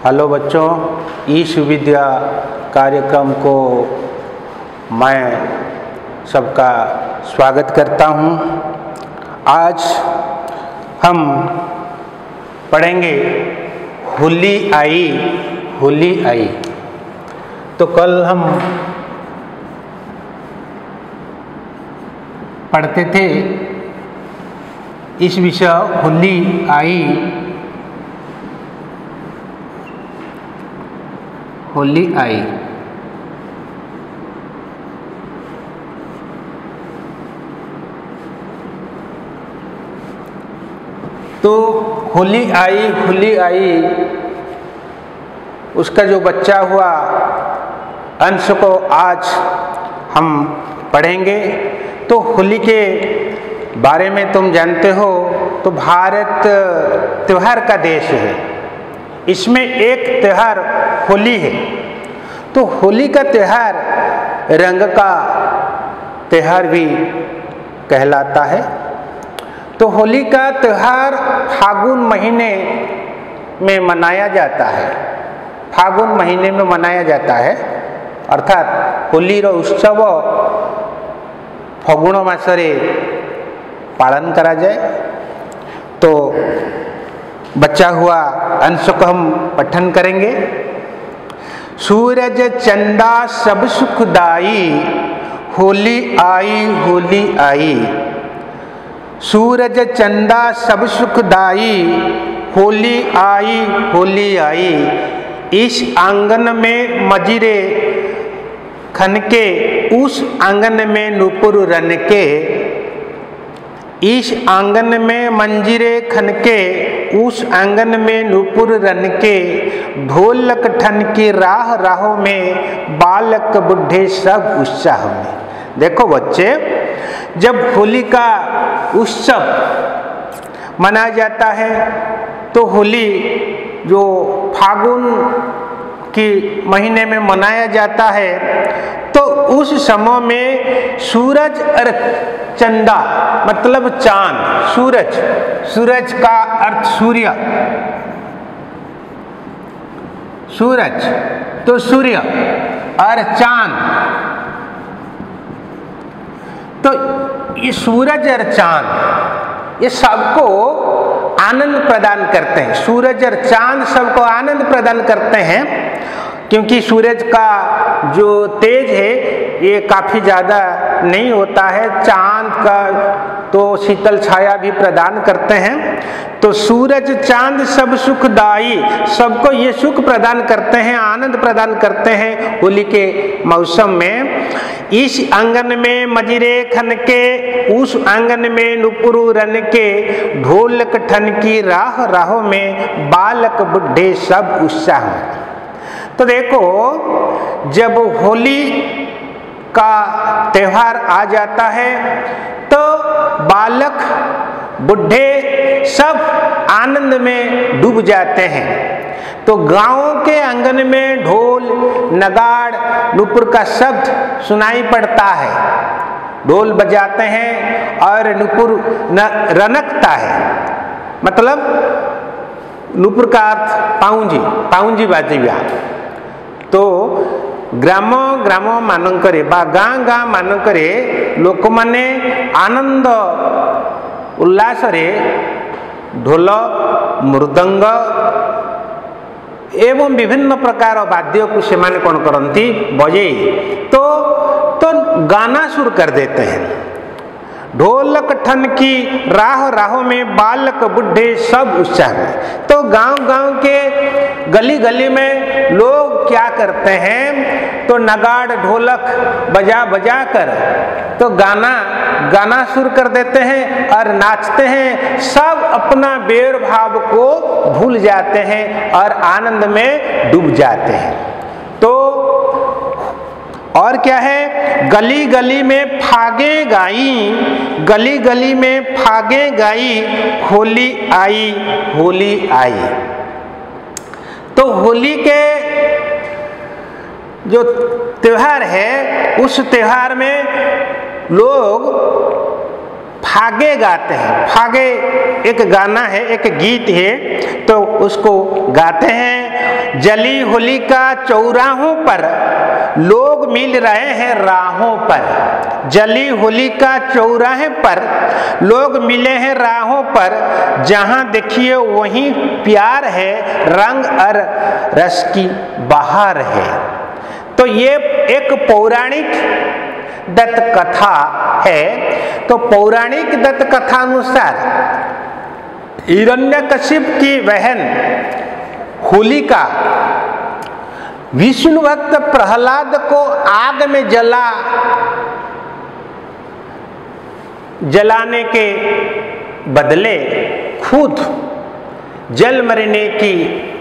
Hello बच्चों, ईश विद्या कार्यक्रम को मैं सबका स्वागत करता हूँ। आज हम पढ़ेंगे होली आई होली आई। तो कल हम पढ़ते थे इस विषय होली आई होली आई। तो होली आई उसका जो बच्चा हुआ अंश को आज हम पढ़ेंगे। तो होली के बारे में तुम जानते हो तो भारत त्योहार का देश है। इसमें एक त्योहार होली है। तो होली का त्योहार रंग का त्योहार भी कहलाता है। तो होली का त्योहार फागुन महीने में मनाया जाता है। फागुन महीने में मनाया जाता है, अर्थात होली रो उत्सव फागुन मासरे पालन करा जाए। तो बचा हुआ अंश को हम पठन करेंगे। सूरज चंदा सब सुखदाई, होली आई। सूरज चंदा सब सुखदाई, होली आई। इस आंगन में मजीरे खनके, उस आंगन में नूपुर रनके। इस आंगन में मंजीरे खनके, उस आंगन में नूपुर रनके। ढोलक ठन की राहों में, बालक बुढ़े सब उत्साह में। देखो बच्चे, जब होली का उत्सव मनाया जाता है तो होली जो फागुन की महीने में मनाया जाता है, तो उस समय में सूरज और चंदा मतलब चांद, सूरज का अर्थ सूर्य, सूरज तो सूर्य और चांद। तो ये सूरज और चांद ये सबको आनंद प्रदान करते हैं। सूरज और चांद सबको आनंद प्रदान करते हैं, क्योंकि सूरज का जो तेज है ये काफ़ी ज़्यादा नहीं होता है। चांद का तो शीतल छाया भी प्रदान करते हैं। तो सूरज चांद सब सुखदाई, सबको ये सुख प्रदान करते हैं, आनंद प्रदान करते हैं होली के मौसम में। इस आंगन में मजीरे खनके, उस आंगन में नुपुरु रनके। ढोलक ठन की राहों में, बालक बुढ़े सब उत्साह में। तो देखो, जब होली का त्योहार आ जाता है तो बालक बुढ़े सब आनंद में डूब जाते हैं। तो गांव के आंगन में ढोल नगाड़ नुपुर का शब्द सुनाई पड़ता है। ढोल बजाते हैं और नुपुर रनकता है, मतलब नुपुर का अर्थ पाउंजी बाजिया। तो ग्राम मानकरे बा गाँ मानकरे लोक माने आनंद उल्लास रे ढोल मृदंग एवं विभिन्न प्रकार वाद्य को से माने कौन करती बजे तो गाना शुरू कर देते हैं। ढोलक ठन की राहों में, बालक बुढ़े सब उत्साह में। तो गांव के गली में लोग क्या करते हैं, तो नगाड़ ढोलक बजा कर तो गाना शुरू कर देते हैं और नाचते हैं। सब अपना बेर भाव को भूल जाते हैं और आनंद में डूब जाते हैं। तो और क्या है, गली गली में फागे गाई, होली आई। तो होली के जो त्योहार है, उस त्योहार में लोग फागे गाते हैं। फागे एक गाना है, एक गीत है, तो उसको गाते हैं। जली होलिका चौराहों पर लोग मिल रहे हैं राहों पर। जली होलिका चौराहे पर लोग मिले हैं राहों पर, जहां देखिए वहीं प्यार है, रंग और रस की बहार है। तो ये एक पौराणिक दत्त कथा है। तो पौराणिक दत्त कथा अनुसार हिरण्यकशिप की बहन होलिका विष्णु भक्त प्रहलाद को आग में जलाने के बदले खुद जल मरने की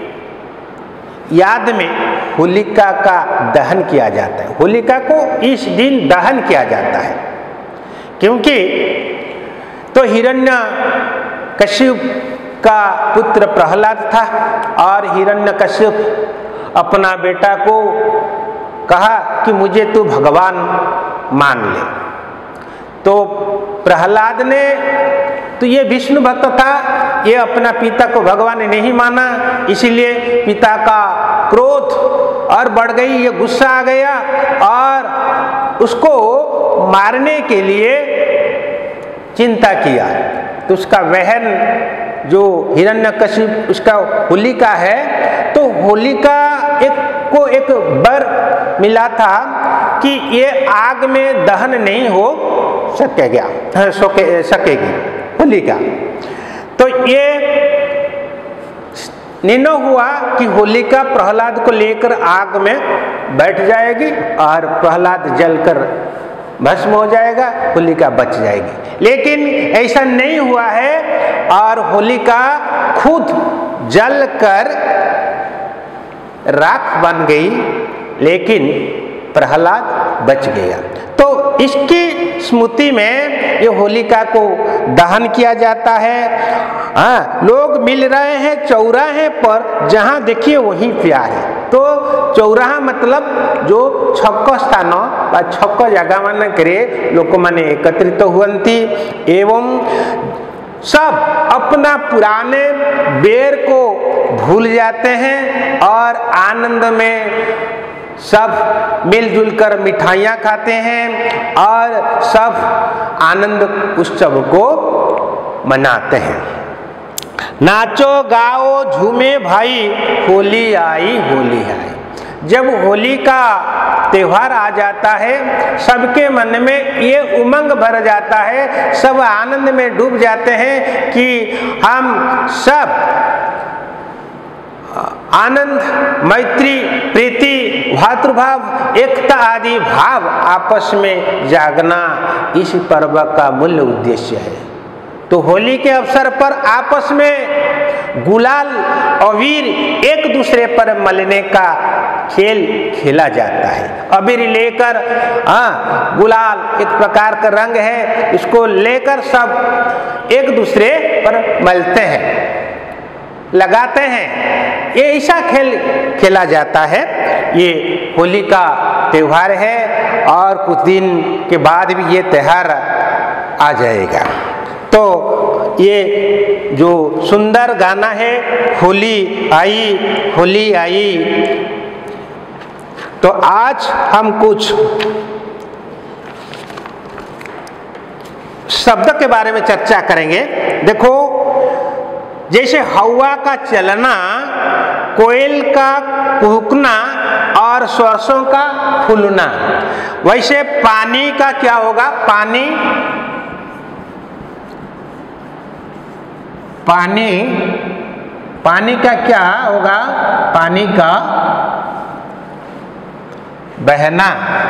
याद में होलिका का दहन किया जाता है। होलिका को इस दिन दहन किया जाता है, क्योंकि तो हिरण्यकशिप का पुत्र प्रहलाद था और हिरण्यकशिप अपना बेटा को कहा कि मुझे तू भगवान मान ले। तो प्रहलाद ने, तो ये विष्णु भक्त था, ये अपना पिता को भगवान नहीं माना, इसीलिए पिता का क्रोध और बढ़ गई, ये गुस्सा आ गया और उसको मारने के लिए चिंता किया। तो उसका बहन जो हिरण्यकशिप, उसका होलिका है, तो होलिका को एक वर मिला था कि ये आग में दहन नहीं हो सकेगी होलिका। तो ये निर्णय हुआ कि होलिका प्रहलाद को लेकर आग में बैठ जाएगी और प्रहलाद जलकर भस्म हो जाएगा, होलिका बच जाएगी। लेकिन ऐसा नहीं हुआ है और होलिका खुद जलकर राख बन गई, लेकिन प्रहलाद बच गया। तो इसकी स्मृति में ये होलिका को दहन किया जाता है। लोग मिल रहे हैं चौराहे पर, जहां देखिए वही प्यार है। तो चौराहा मतलब जो छक स्थान बा छक जगह मानकरे लोक माने एकत्रित हुअन्ति एवं सब अपना पुराने बेर को भूल जाते हैं और आनंद में सब मिलजुल कर मिठाइयाँ खाते हैं और सब आनंद उत्सव को मनाते हैं। नाचो गाओ झूमे भाई, होली आई होली आई। जब होली का त्योहार आ जाता है, सबके मन में ये उमंग भर जाता है, सब आनंद में डूब जाते हैं कि हम सब आनंद, मैत्री, प्रीति, भातृभाव, एकता आदि भाव आपस में जागना इस पर्व का मूल उद्देश्य है। तो होली के अवसर पर आपस में गुलाल अबीर एक दूसरे पर मलने का खेल खेला जाता है। अबीर लेकर, गुलाल एक प्रकार का रंग है, इसको लेकर सब एक दूसरे पर मलते हैं, लगाते हैं। ये ऐसा खेल खेला जाता है। ये होली का त्योहार है और कुछ दिन के बाद भी ये त्योहार आ जाएगा। तो ये जो सुंदर गाना है, होली आई, तो आज हम कुछ शब्द के बारे में चर्चा करेंगे। देखो, जैसे हवा का चलना, कोयल का कुहकना और सरसों का फूलना, वैसे पानी का क्या होगा? पानी का क्या होगा? पानी का बहना,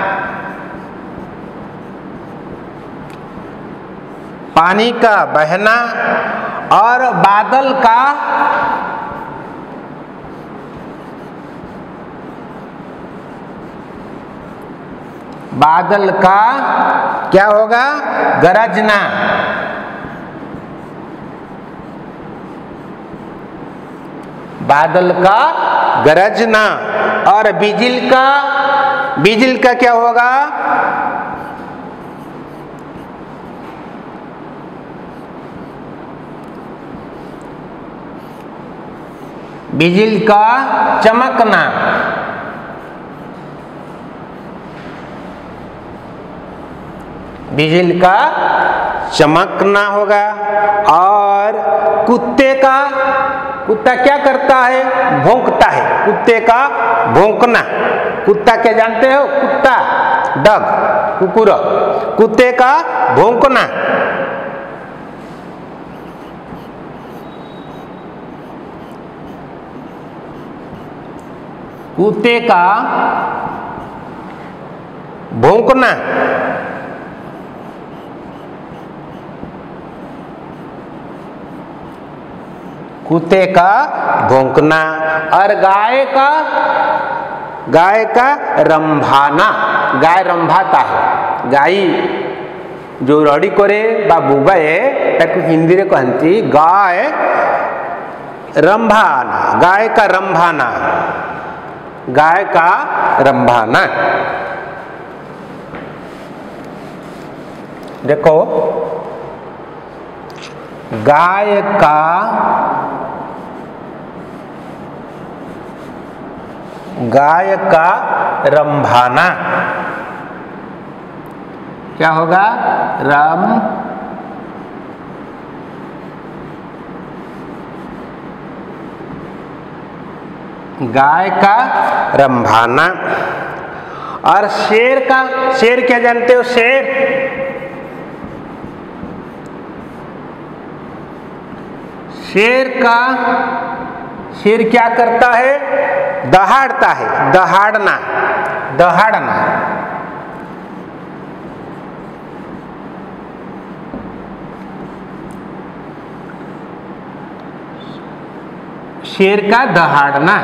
पानी का बहना और बादल का क्या होगा? गरजना। बादल का गरजना। और बिजली का क्या होगा? बिजली का चमकना, बिजली का चमकना होगा। और कुत्ते का, कुत्ता क्या करता है? भौंकता है। कुत्ते का भौंकना, कुत्ता क्या जानते हो? कुत्ता, डग, कुकुर, कुत्ते का भौंकना। कुत्ते का भौंकना। कुत्ते का भौंकना। और गाय का, गाय का रंभाना, गाय रंभाता है। गाय जो रड़ी करे बा बुबाए ताकू हिंदी रे कहती गाय रंभाना, गाय का रंभाना, गाय का रंभाना। देखो, गाय का रंभाना क्या होगा? गाय का रंभाना। और शेर का, शेर क्या जानते हो? शेर, शेर का, शेर क्या करता है? दहाड़ता है। दहाड़ना, दहाड़ना। शेर का दहाड़ना।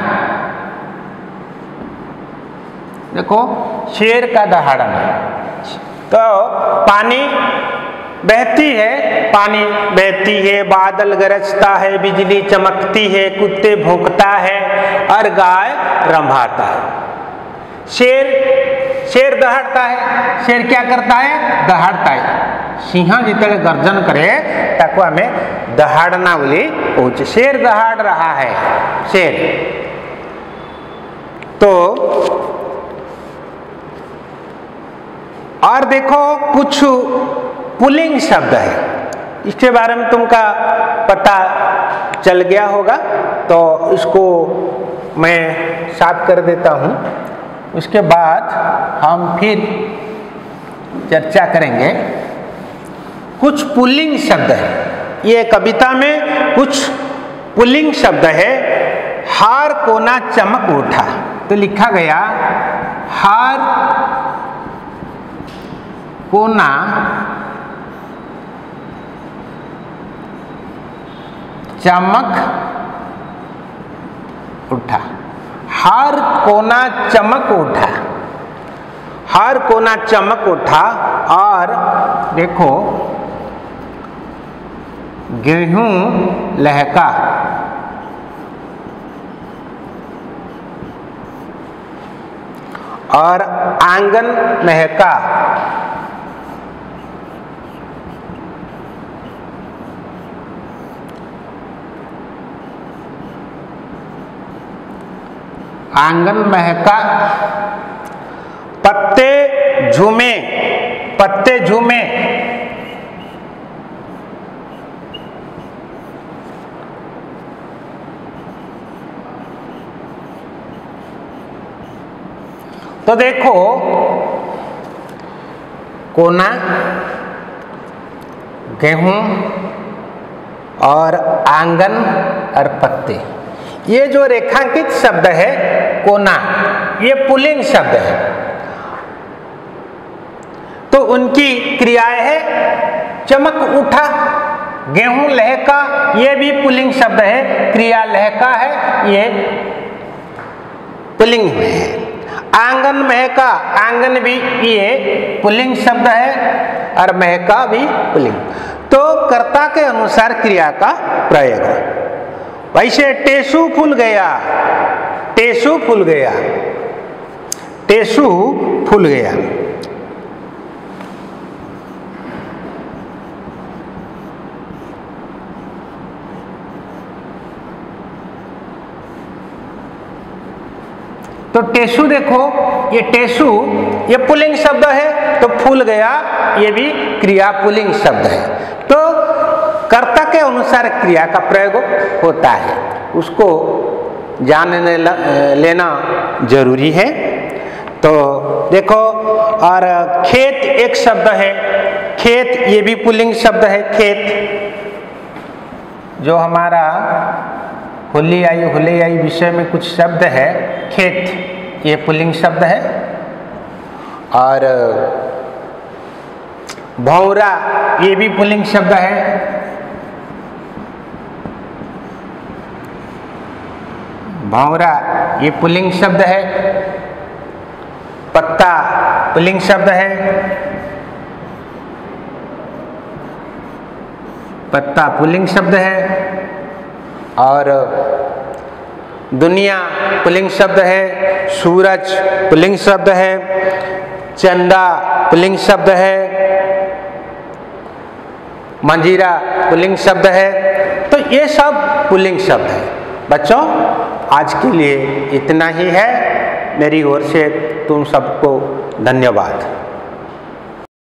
देखो, शेर का दहाड़ना। तो पानी बहती है, पानी बहती है, बादल गरजता है, बिजली चमकती है, कुत्ते भौंकता है और गाय रंभाता है। शेर, शेर दहाड़ता है। शेर क्या करता है? दहाड़ता है। सिंह जितने गर्जन करे ताको हमें दहाड़ना बोली कहे। शेर दहाड़ रहा है, शेर। तो और देखो, कुछ पुल्लिंग शब्द है, इसके बारे में तुमका पता चल गया होगा, तो इसको मैं साफ कर देता हूँ। उसके बाद हम फिर चर्चा करेंगे। कुछ पुल्लिंग शब्द है, ये कविता में कुछ पुल्लिंग शब्द है। हार कोना चमक उठा, तो लिखा गया हार कोना चमक उठा। हार कोना चमक उठा, हार कोना चमक उठा। और देखो, गेहूं लहका, और आंगन महका। आंगन महका। पत्ते झूमे, पत्ते झूमे। तो देखो, कोना, गेहूं और आंगन और पत्ते, ये जो रेखांकित शब्द है कोना, ये पुल्लिंग शब्द है। तो उनकी क्रियाएं है चमक उठा, गेहूं लहका, ये भी पुल्लिंग शब्द है, क्रिया लहका है, ये पुल्लिंग में है। आंगन महका, आंगन भी ये पुल्लिंग शब्द है और महका भी पुल्लिंग। तो कर्ता के अनुसार क्रिया का प्रयोग। वैसे टेसू फूल गया, टेसू फूल गया, टेसू फूल गया। तो टेसु देखो, ये टेसु ये पुल्लिंग शब्द है तो फूल गया, ये भी क्रिया पुल्लिंग शब्द है। तो कर्ता के अनुसार क्रिया का प्रयोग होता है, उसको जान लेना जरूरी है। तो देखो, और खेत एक शब्द है, खेत ये भी पुल्लिंग शब्द है। खेत जो हमारा हुल्ली आई विषय में कुछ शब्द है, खेत ये पुल्लिंग शब्द है। और भौरा ये भी पुल्लिंग शब्द है। भौरा ये पुल्लिंग शब्द है। पत्ता पुल्लिंग शब्द है। पत्ता पुल्लिंग शब्द है। और दुनिया पुल्लिंग शब्द है। सूरज पुल्लिंग शब्द है। चंदा पुल्लिंग शब्द है। मंजीरा पुल्लिंग शब्द है। तो ये सब पुल्लिंग शब्द है। बच्चों, आज के लिए इतना ही है। मेरी ओर से तुम सबको धन्यवाद।